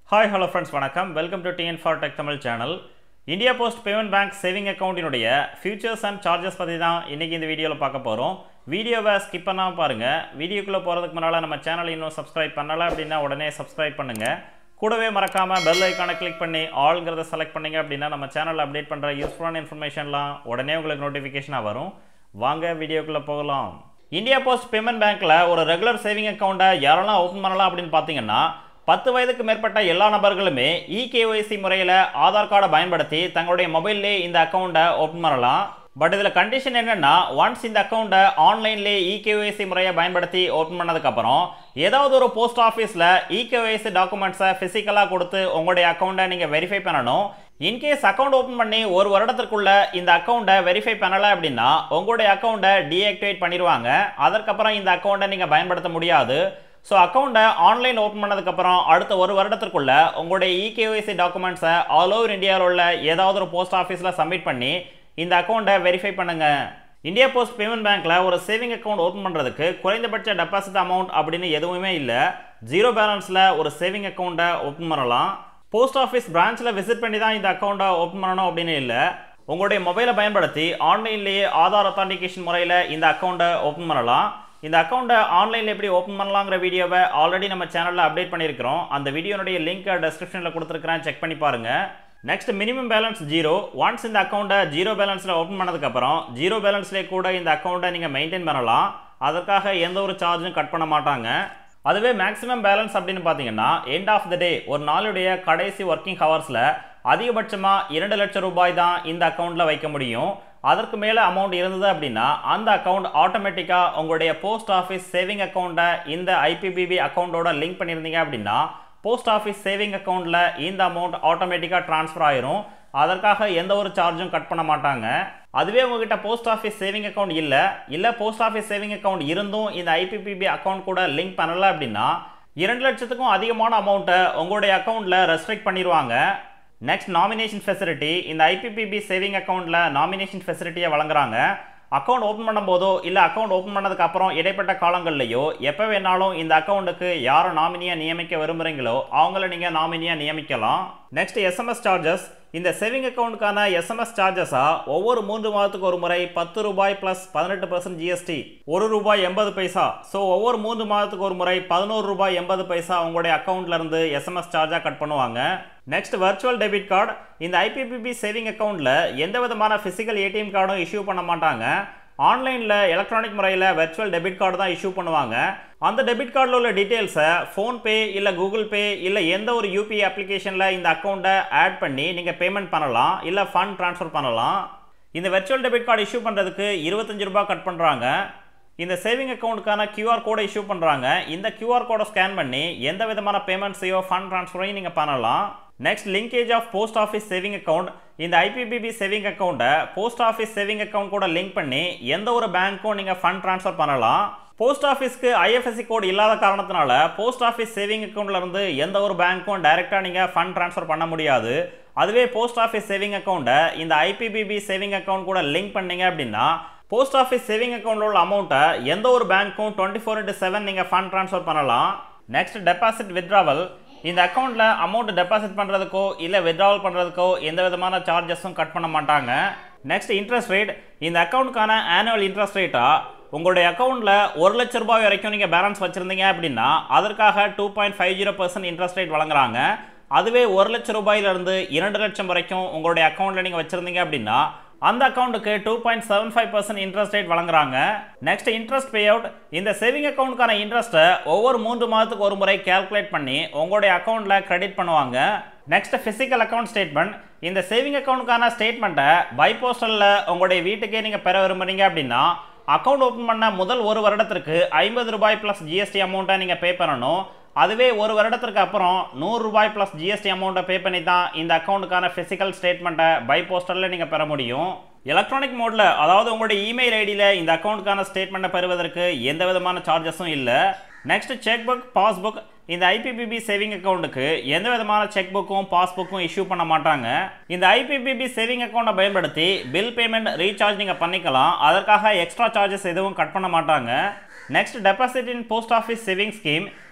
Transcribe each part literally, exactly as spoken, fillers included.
Hi, hello friends, வணக்கம். Welcome to T N for Tech Tamil channel. India Post Payment Bank saving account இனுடைய features and charges பத்தி தான் இன்னைக்கு இந்த வீடியோல பார்க்க போறோம். வீடியோவை ஸ்கிப் பண்ணாம பாருங்க. வீடியோக்குள்ள போறதுக்கு முன்னால நம்ம சேனலை இன்னும் subscribe பண்ணல அப்படினா உடனே subscribe பண்ணுங்க. கூடவே மறக்காம bell icon-ஐ click பண்ணி all-ங்கறத select பண்ணீங்க அப்படினா நம்ம சேனல்ல அப்டேட் பண்ற யூஸ்ஃபுல்லான இன்ஃபர்மேஷன்லாம் உடனே உங்களுக்கு நோட்டிஃபிகேஷனா வரும். வாங்க வீடியோக்குள்ள போகலாம். India Post Payment Bankல ஒரு ரெகுலர் சேவிங் அக்கவுண்ட்டை யாரெல்லாம் ஓபன் பண்ணலாம் அப்படினு பாத்தீங்கன்னா பத்து வயதுக்கு மேற்பட்ட எல்லா நபர்களுமே இ கே ஒய் சி முறையில் ஆதார் கார்டை பயன்படுத்தி தங்களுடைய மொபைல்லே இந்த அக்கவுண்ட்டை ஓபன் பண்ணலாம். பட் இதில் கண்டிஷன் என்னன்னா ஒன்ஸ் இந்த அக்கவுண்ட்டை ஆன்லைன்லே இ கே ஒய் சி முறையை பயன்படுத்தி ஓபன் பண்ணதுக்கப்புறம் ஏதாவது ஒரு போஸ்ட் ஆஃபீஸில் இ கே ஒய் சி டாக்குமெண்ட்ஸை ஃபிசிக்கலாக கொடுத்து உங்களுடைய அக்கௌண்ட்டை நீங்கள் வெரிஃபை பண்ணணும். இன்கேஸ் அக்கௌண்ட் ஓப்பன் பண்ணி ஒரு வருடத்திற்குள்ள இந்த அக்கௌண்ட்டை வெரிஃபை பண்ணலை அப்படின்னா உங்களுடைய அக்கௌண்ட்டை டீஆக்டிவேட் பண்ணிடுவாங்க. அதற்கப்புறம் இந்த அக்கௌண்ட்டை நீங்கள் பயன்படுத்த முடியாது. ஸோ அக்கௌண்ட்டை ஆன்லைன் ஓப்பன் பண்ணதுக்கப்புறம் அடுத்த ஒரு வருடத்திற்குள்ள உங்களுடைய இ கே ஒய் சி டாக்குமெண்ட்ஸை ஆல் ஓவர் இந்தியாவில் உள்ள ஏதாவது ஒரு போஸ்ட் ஆஃபீஸில் சப்மிட் பண்ணி இந்த அக்கௌண்ட்டை வெரிஃபை பண்ணுங்க. இந்தியா போஸ்ட் பேமெண்ட் பேங்க்ல ஒரு சேவிங் அக்கௌண்ட் ஓப்பன் பண்ணுறதுக்கு குறைந்தபட்ச டெபாசிட் அமௌண்ட் அப்படின்னு எதுவுமே இல்லை. ஜீரோ பேலன்ஸில் ஒரு சேவிங் அக்கௌண்ட்டை ஓப்பன் பண்ணலாம். போஸ்ட் ஆஃபீஸ் பிரான்ச்சில் விசிட் பண்ணி தான் இந்த அக்கௌண்ட்டை ஓப்பன் பண்ணணும் அப்படின்னு இல்லை. உங்களுடைய மொபைலை பயன்படுத்தி ஆன்லைன்லேயே ஆதார் அத்தான்டிகேஷன் முறையில் இந்த அக்கௌண்ட்டை ஓப்பன் பண்ணலாம். இந்த அக்கௌண்ட்டை ஆன்லைனில் எப்படி ஓப்பன் பண்ணலாங்கிற வீடியோவை ஆல்ரெடி நம்ம சேனலில் அப்டேட் பண்ணியிருக்கிறோம். அந்த வீடியோனுடைய லிங்க்கை டிஸ்கிரிப்ஷனில் கொடுத்துருக்கிறேன், செக் பண்ணி பாருங்கள். Next minimum balance zero. Once இந்த அக்கௌண்ட்டை ஜீரோ பேலன்ஸில் ஓப்பன் பண்ணதுக்கப்புறம் ஜீரோ பேலன்ஸ்லேயே கூட இந்த அக்கௌண்ட்டை நீங்கள் மெயின்டைன் பண்ணலாம். அதற்காக எந்த ஒரு சார்ஜும் கட் பண்ண மாட்டாங்க. அதுவே மேக்ஸிமம் பேலன்ஸ் அப்படின்னு பார்த்தீங்கன்னா எண்ட் ஆஃப் த டே ஒரு நாளுடைய கடைசி ஒர்க்கிங் ஹவர்ஸில் அதிகபட்சமாக இரண்டு லட்சம் ரூபாய் தான் இந்த அக்கௌண்ட்டில் வைக்க முடியும். அதற்கு மேலே அமௌண்ட் இருந்தது அப்படின்னா அந்த அக்கௌண்ட் ஆட்டோமேட்டிக்காக உங்களுடைய போஸ்ட் ஆஃபீஸ் சேவிங் அக்கௌண்ட்டை இந்த ஐ பி பி பி அக்கௌண்ட்டோட லிங்க் பண்ணியிருந்தீங்க அப்படின்னா போஸ்ட் ஆஃபீஸ் சேவிங் அக்கௌண்ட்டில் இந்த அமௌண்ட் ஆட்டோமேட்டிக்காக ட்ரான்ஸ்ஃபர் ஆயிரும். அதற்காக எந்த ஒரு சார்ஜும் கட் பண்ண மாட்டாங்க. அதுவே உங்ககிட்ட போஸ்ட் ஆஃபீஸ் சேவிங் அக்கௌண்ட் இல்லை இல்லை போஸ்ட் ஆஃபீஸ் சேவிங் அக்கௌண்ட் இருந்தும் இந்த I P P B account கூட லிங்க் பண்ணலை அப்படின்னா இரண்டு லட்சத்துக்கும் அதிகமான அமௌண்ட்டை உங்களுடைய அக்கௌண்ட்டில் ரெஸ்ட்ரிக்ட் பண்ணிடுவாங்க. Next nomination facility. இந்த I P P B saving அக்கௌண்ட்டில் நாமினேஷன் ஃபெசிலிட்டியை வழங்குறாங்க. அக்கௌண்ட் ஓப்பன் பண்ணும்போதோ இல்லை அக்கௌண்ட் ஓப்பன் பண்ணதுக்கு அப்புறம் இடைப்பட்ட காலங்கள்லையோ எப்போ வேணாலும் இந்த அக்கௌண்ட்டுக்கு யாரை நாமினியாக நியமிக்க விரும்புகிறீங்களோ அவங்கள நீங்கள் நாமினியாக நியமிக்கலாம். Next SMS charges. இந்த சேவிங் அக்கௌண்ட்டுக்கான எஸ்எம்எஸ் சார்ஜஸாக ஒவ்வொரு மூன்று மாதத்துக்கு ஒரு முறை பத்து ரூபாய் ப்ளஸ் பதினெட்டு பர்சன்ட் ஜிஎஸ்டி ஒரு ரூபாய் எண்பது பைசா. ஸோ ஒவ்வொரு மூன்று மாதத்துக்கு ஒரு முறை பதினோரு ரூபாய் எண்பது பைசா உங்களுடைய அக்கௌண்ட்லேருந்து எஸ்எம்எஸ் சார்ஜாக கட் பண்ணுவாங்க. Next virtual debit card. இந்த I P P B saving அக்கௌண்ட்டில் எந்த விதமான ஃபிசிக்கல் ஏடிஎம் கார்டும் இஷ்யூ பண்ண மாட்டாங்க. ஆன்லைனில் எலக்ட்ரானிக் முறையில் வர்ச்சுவல் டெபிட் கார்டு தான் இஷ்யூ பண்ணுவாங்க. அந்த டெபிட் கார்டில் உள்ள டீட்டெயில்ஸை ஃபோன்பே இல்லை கூகுள் பே இல்லை எந்த ஒரு யூபிஐ அப்ளிகேஷனில் இந்த அக்கௌண்ட்டை ஆட் பண்ணி நீங்கள் பேமெண்ட் பண்ணலாம் இல்லை ஃபண்ட் ட்ரான்ஸ்ஃபர் பண்ணலாம். இந்த வர்ச்சுவல் டெபிட் கார்டு இஷ்யூ பண்ணுறதுக்கு இருபத்தஞ்சு ரூபாய் கட் பண்ணுறாங்க. இந்த சேவிங் அக்கௌண்ட்டுக்கான கியூஆர் கோடை இஷ்யூ பண்ணுறாங்க. இந்த கியூஆர் கோடை ஸ்கேன் பண்ணி எந்த விதமான பேமெண்ட்ஸையோ ஃபண்ட் ட்ரான்ஸ்ஃபரையும் நீங்கள் பண்ணலாம். Next linkage of post office saving account. இந்த I P P B saving அக்கௌண்ட்டை போஸ்ட் ஆஃபீஸ் சேவிங் அக்கௌண்ட் கூட லிங்க் பண்ணி எந்த ஒரு பேங்க்கும் நீங்கள் ஃபண்ட் ட்ரான்ஸ்ஃபர் பண்ணலாம். போஸ்ட் ஆஃபீஸ்க்கு I F S C code இல்லாத காரணத்தினால போஸ்ட் ஆஃபீஸ் சேவிங் அக்கௌண்ட்லேருந்து எந்த ஒரு பேங்க்கும் டைரெக்டாக நீங்கள் ஃபண்ட் ட்ரான்ஸ்ஃபர் பண்ண முடியாது. அதுவே போஸ்ட் ஆஃபீஸ் சேவிங் அக்கௌண்ட்டை இந்த I P P B saving account கூட லிங்க் பண்ணீங்க அப்படின்னா போஸ்ட் ஆஃபீஸ் சேவிங் அக்கௌண்ட்டில் உள்ள அமௌண்ட்டை எந்த ஒரு பேங்க்கும் டுவெண்ட்டி ஃபோர் இன்ட்டு செவன் நீங்கள் ஃபண்ட் ட்ரான்ஸ்ஃபர் பண்ணலாம். Next deposit withdrawal. இந்த அக்கௌண்ட்டில் அமௌண்ட் டெபாசிட் பண்ணுறதுக்கோ இல்லை வித்ட்ராவல் பண்ணுறதுக்கோ எந்த விதமான சார்ஜஸும் கட் பண்ண மாட்டாங்க. Next interest rate. இந்த அக்கௌண்ட்டுக்கான ஆனுவல் இன்ட்ரெஸ்ட் ரேட்டாக உங்களுடைய அக்கௌண்ட்டில் ஒரு லட்ச ரூபாய் வரைக்கும் நீங்கள் பேலன்ஸ் வச்சுருந்தீங்க அப்படின்னா அதற்காக two point five zero percent interest rate வழங்குறாங்க. அதுவே ஒரு லட்ச ரூபாயிலிருந்து இரண்டு லட்சம் வரைக்கும் உங்களுடைய அக்கௌண்ட்டில் நீங்கள் வச்சுருந்தீங்க அப்படின்னா அந்த அக்கௌண்ட்டுக்கு two point seven five percent interest rate வழங்குறாங்க. Next interest pay out. இந்த சேவிங் அக்கௌண்ட்டுக்கான இன்ட்ரெஸ்ட்டை ஒவ்வொரு மூன்று மாதத்துக்கு ஒரு முறை கேல்குலேட் பண்ணி உங்களுடைய அக்கௌண்ட்டில் கிரெடிட் பண்ணுவாங்க. Next physical account statement. இந்த சேவிங் அக்கௌண்ட்டுக்கான ஸ்டேட்மெண்ட்டை பை போஸ்டலில் உங்களுடைய வீட்டுக்கே நீங்கள் பெற விரும்புகிறீங்க அப்படின்னா அக்கௌண்ட் ஓப்பன் பண்ண முதல் ஒரு வருடத்திற்கு ஐம்பது ரூபாய் ப்ளஸ் ஜிஎஸ்டி அமௌண்ட்டை நீங்கள் பே பண்ணணும். அதுவே ஒரு வருடத்திற்கு அப்புறம் நூறு ரூபாய் ப்ளஸ் ஜிஎஸ்டி அமௌண்ட்டை பே பண்ணி தான் இந்த அக்கௌண்ட்டுக்கான ஃபிசிக்கல் ஸ்டேட்மெண்ட்டை பை போஸ்டலில் நீங்கள் பெற முடியும். எலக்ட்ரானிக் மோடில் அதாவது உங்களுடைய இமெயில் ஐடியில் இந்த அக்கௌண்ட்டுக்கான ஸ்டேட்மெண்ட்டை பெறுவதற்கு எந்த விதமான சார்ஜஸும் இல்லை. Next cheque book passbook. இந்த I P P B saving அக்கௌண்ட்டுக்கு எந்த விதமான செக் புக்கும் பாஸ்புக்கும் இஷ்யூ பண்ண மாட்டாங்க. இந்த I P P B saving அக்கௌண்ட்டை பயன்படுத்தி பில் பேமெண்ட் ரீசார்ஜ் நீங்கள் பண்ணிக்கலாம். அதற்காக எக்ஸ்ட்ரா சார்ஜஸ் எதுவும் கட் பண்ண மாட்டாங்க. Next deposit in post office saving scheme.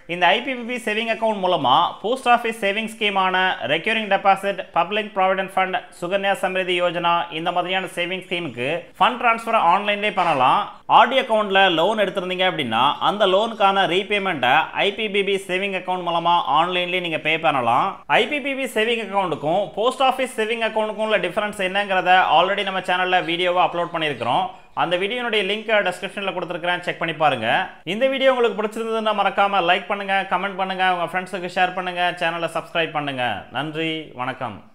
இந்த I P P B saving account மூலமா போஸ்ட் ஆஃபீஸ் சேவிங் ஸ்கீமான recurring deposit, public provident fund, Sukanya Samriddhi Yojana இந்த மாதிரியான சேவிங் ஸ்கீமுக்கு ஃபண்ட் ட்ரான்ஸ்ஃபர் ஆன்லைன்லேயே பண்ணலாம். ஆர்டி அக்கவுண்ட்ல லோன் எடுத்திருந்தீங்க அப்படின்னா அந்த லோனுக்கான ரீபேமெண்ட்டை I P P B saving account மூலமா ஆன்லைன்லேயே நீங்க பே பண்ணலாம். I P P B saving அக்கவுண்ட்டுக்கும் போஸ்ட் ஆஃபீஸ் சேவிங் அக்கவுண்ட்டுக்கும் உள்ள டிஃபரன்ஸ் என்னங்கிறத ஆல்ரெடி நம்ம சேனல்ல வீடியோவா அப்லோட் பண்ணியிருக்கிறோம். அந்த வீடியோனுடைய லிங்க் டிஸ்கிரிப்ஷன்ல கொடுத்துருக்கேன், செக் பண்ணி பாருங்க. இந்த வீடியோ உங்களுக்கு பிடிச்சிருந்ததுன்னா மறக்காம லைக் பண்ணுங்க, கமெண்ட் பண்ணுங்க, உங்க ஃப்ரெண்ட்ஸுக்கு ஷேர் பண்ணுங்க, சேனலை சப்ஸ்கிரைப் பண்ணுங்க. நன்றி, வணக்கம்.